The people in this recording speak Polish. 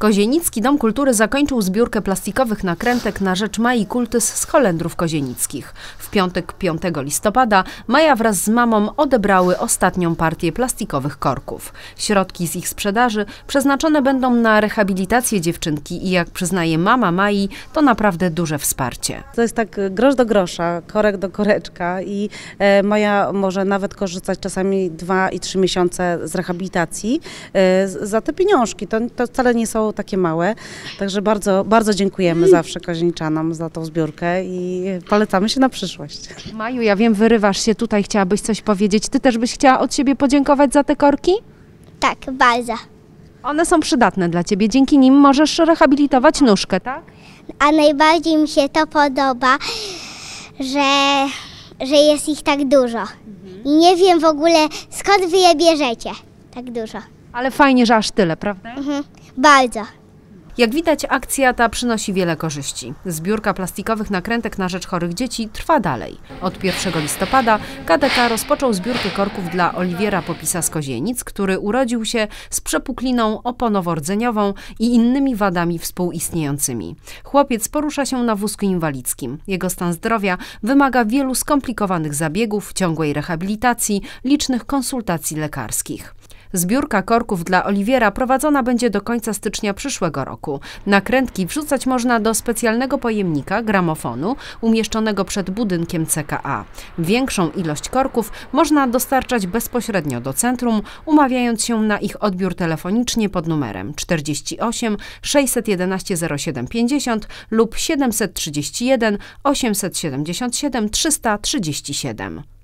Kozienicki Dom Kultury zakończył zbiórkę plastikowych nakrętek na rzecz Mai Kultys z Holendrów Kozienickich. W piątek 5 listopada Maja wraz z mamą odebrały ostatnią partię plastikowych korków. Środki z ich sprzedaży przeznaczone będą na rehabilitację dziewczynki i jak przyznaje mama Mai, to naprawdę duże wsparcie. To jest tak grosz do grosza, korek do koreczka i Maja może nawet korzystać czasami 2 i 3 miesiące z rehabilitacji za te pieniążki. To wcale nie są takie małe, także bardzo dziękujemy zawsze Kozienieczanom za tą zbiórkę i polecamy się na przyszłość. Maju, ja wiem, wyrywasz się tutaj, chciałabyś coś powiedzieć. Ty też byś chciała od siebie podziękować za te korki? Tak, bardzo. One są przydatne dla ciebie, dzięki nim możesz rehabilitować nóżkę, tak? A najbardziej mi się to podoba, że jest ich tak dużo. I nie wiem w ogóle, skąd wy je bierzecie tak dużo. Ale fajnie, że aż tyle, prawda? Bardzo. Jak widać, akcja ta przynosi wiele korzyści. Zbiórka plastikowych nakrętek na rzecz chorych dzieci trwa dalej. Od 1 listopada KDK rozpoczął zbiórkę korków dla Oliwiera Popisa z Kozienic, który urodził się z przepukliną oponowo-rdzeniową i innymi wadami współistniejącymi. Chłopiec porusza się na wózku inwalidzkim. Jego stan zdrowia wymaga wielu skomplikowanych zabiegów, ciągłej rehabilitacji, licznych konsultacji lekarskich. Zbiórka korków dla Oliwiera prowadzona będzie do końca stycznia przyszłego roku. Nakrętki wrzucać można do specjalnego pojemnika gramofonu umieszczonego przed budynkiem CKA. Większą ilość korków można dostarczać bezpośrednio do centrum, umawiając się na ich odbiór telefonicznie pod numerem 48 611 07 50 lub 731 877 337.